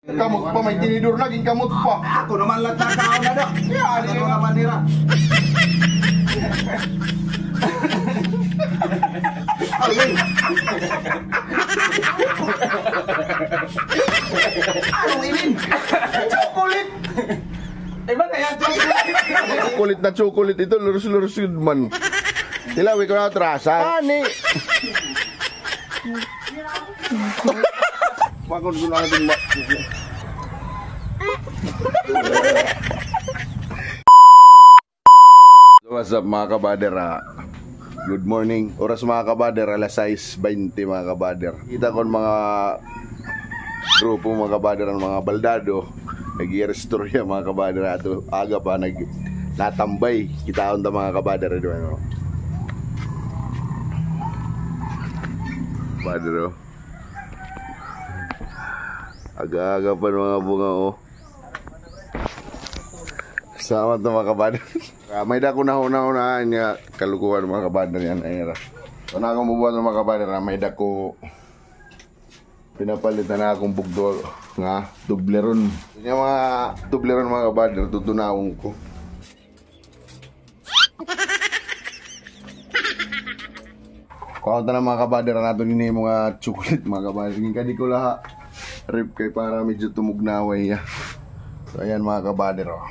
Kamot pa, may tinidor naging kamot pa. Ako naman lang takaw na daw. Ano naman nila? Alin? Anong ilin? Chocolate! Iba kaya chocolate? Kulit na chocolate ito, lurus-lurus yun man. Ilawi ko na trasa. Ani! Bakit ko na natin What's up mga kabader? Good morning. Oras mga kabader, alas 6:20 mga kabader. Kita ko mga grupo mga kabader, mga baldado nag-i-restorya mga kabader ato aga pa natambay. Kita on ta mga kabader do ano. Kabader. Aga-aga pa mga bunga oh. Salamat na mga kabader. May dako na una-unahan nga kalukuhan mga kabader yan. So na akong bubuhat ng mga kabader na may dako pinapalitan na akong bugdo nga Toblerone. Yung mga Toblerone mga kabader tutunawon ko. Kaunta na mga kabader na ito nini mga chocolate mga kabader. Kadi ko laha rip kay para medyo tumugnaway ya. So ayan mga kabader oh.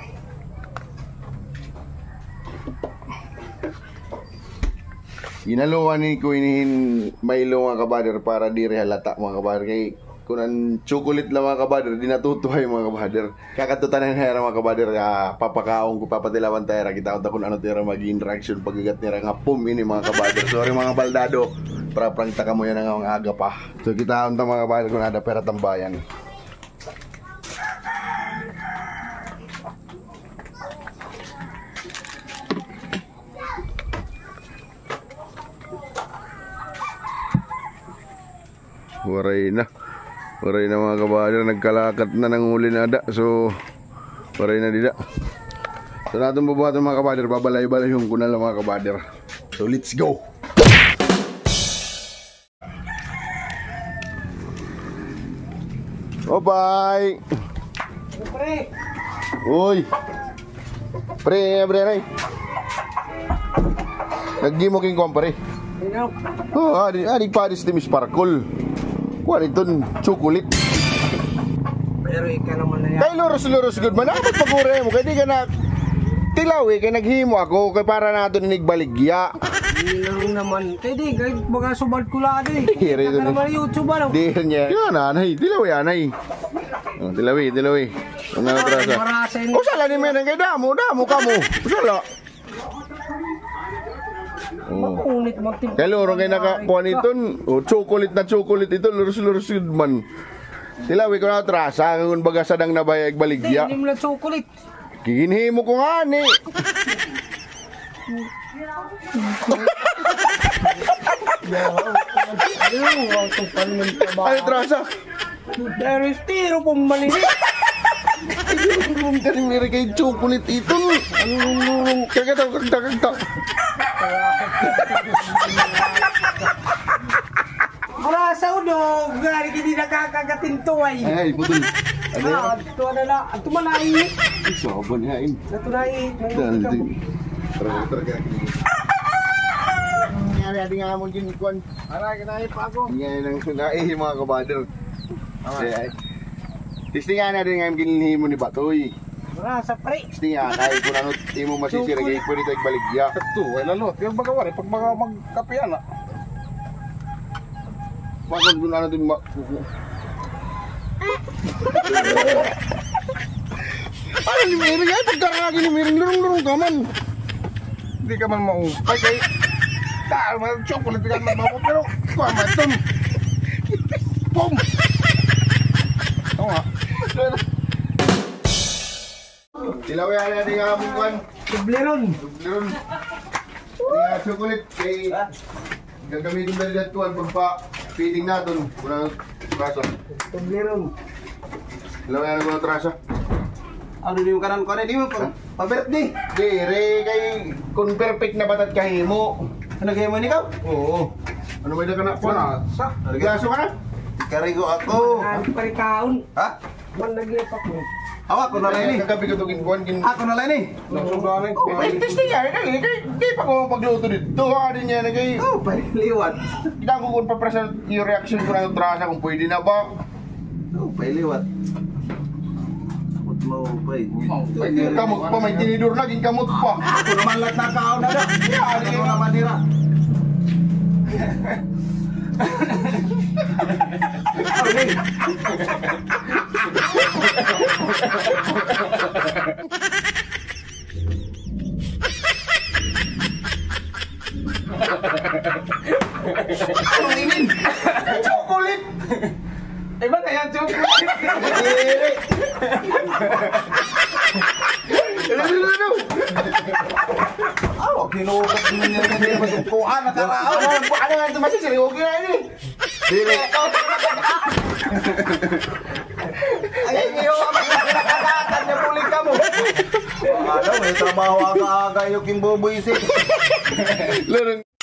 Ginaluan ni ko inihin Milo mga kabader para di halata mga kabader kay kung ang chocolate lang mga kabader di natutuhay mga kabader. Kakatutanan na mga kabader papakaon ko papatilawan tayo kita unta kung ano tayo mag-interaction pagagat nila nga pum ini mga kabader. Sorry mga baldado para prangta ka mo yan ang aga pa. So kita unta mga kabader kung ada pera tambayan. Waray na mga kabader, nagkalakat na ng uli na ada. So waray na dida. So natin bubuhat mga kabader, babalay-balay yung kunal mga kabader. So let's go. Oh bye. Pre. Uy. Pre, pre. Naggi mo king kompare. Oh, adik paris di Sparkle. Kuha itong chocolate. Pero ikaw naman na yan. Kay lurus-lurus good man. Dapat pagure mo. Kaya di ka na tilawi. Kaya naghimo ako. Kaya para nato ninigbaligya. Hindi lang naman. Kaya di. Kaya baga subad ko lang eh. Kaya ka naman YouTube ano. Di niya. Yan anay. Tilawi anay. Tilawi. Ang natrasa. O sala ni Menang kay damo ka mo. Sala. Makunit magtimpla. Kaya loro kayo nakakuha nito. Chocolate na chocolate ito. Lurus-lurus yun man. Tilawi ko na trasa. Kung baga sadang nabayag baligya. Hindi mo lang chocolate. Kikinhimo ko nga ni. Ay trasa. Dari tiro pong malinis. Kung kanimiri kay chocolate ito. Kagta. Mula sa uno, gari hindi nakakagatintuay. Ay, putol. Ito na lang. Ito manay. Soban hain. Ito na Nangyari ating nga mo dyan ikon. Aray, kinahin pa ako. Nangyari nang sunai mga kabader. Tistingan na rin nga yung ginilhin mo ni Batoy. Mula sa pre. Tistingan, kahit kung ano mo masisira kayo po dito igbaligya. Ito, ay lalo. Yung bagawari, pag mga magkapian na. Bakit kung ano din ano ni Mary yan? Pagkaragin ni Mary, lurong-lurong ka man. Hindi ka man maupay kay... Dahil mga chocolate ka man maupay, pero kuha man ito. Pum! Ito nga. Silawihan na din nga bukan. Toblerone. Chocolate kay... Gagamitin na rin atuan pagpa-feeding natin. Kunang trasa. Toblerone. Silawihan na ko ng trasa. Ano din yung kanan ko? Ano din yung pa-birthday? Di, re kay... Kung perfect na batat kahimo. Ano kayo mo ikaw? Oo. Ano ba yung ka na? Sa? Gaso ka na? Karigo ako. Parikaon. Ha? Man nag-ipak mo. Awak ko na lang ini. Kagabi ko tugin kuan kin. Ako na lang ini. Nasuganin ko. Oh, testing niya kay kay pa ko pagluto dito. Adin niya na kay. Oh, pailiwat. Kita ko kun pa presa yung reaction ko na trasa kung pwede na ba. Oh, pailiwat. Kamot mo, bay. Kamot pa may tinidor na king kamot pa. Ako naman lahat nakakaon na dah. Ano yung naman nila? Ano inin? Chocolate! Eh, ba't ayan, chocolate? Oh, kinukat naman niya na niya masumpuan na karao. Ano nga ito masisiri? Okay na ini. Dili. Ay, iyo ang nakakatan niya pulik ka mo. Ano, may trabaho aga-aga yung kimboboy isip. Lurong